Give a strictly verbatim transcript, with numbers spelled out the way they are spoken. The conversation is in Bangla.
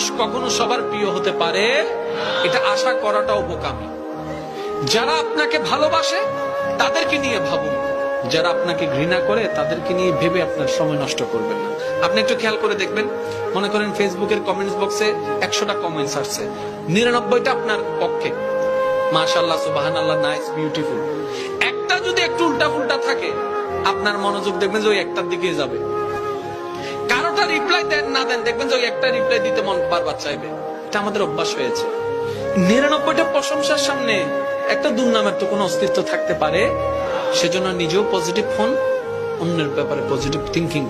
কখনো সবার প্রিয় হতে পারে, এটা আশা করাটাও বোকামি। যারা আপনাকে ভালোবাসে তাদেরকে নিয়ে ভাবুন, যারা আপনাকে ঘৃণা করে তাদেরকে নিয়ে ভেবে আপনার সময় নষ্ট করবেন না। আপনি একটু খেয়াল করে দেখবেন, মনে করেন ফেসবুকের কমেন্টস বক্সে একশোটা কমেন্টস আসছে, নিরানব্বইটা আপনার পক্ষে, মাশাআল্লাহ, সুবহানাল্লাহ, নাইস, বিউটিফুল। একটা যদি একটু উল্টা ফুলটা থাকে, আপনার মনোযোগ দেখবেন যে ওই একটার দিকে যাবে। কারোটা রিপ্লাই দেন না দেন, দেখবেন যে ওই একটা রিপ্লাই দিতে মন বারবার চাইবে। এটা আমাদের অভ্যাস হয়েছে। নিরানব্বইটা প্রশংসার সামনে একটা দুর্নামের তো কোনো অস্তিত্ব থাকতে পারে। সেজন্য নিজেও পজিটিভ হন, অন্যের ব্যাপারে পজিটিভ থিঙ্কিং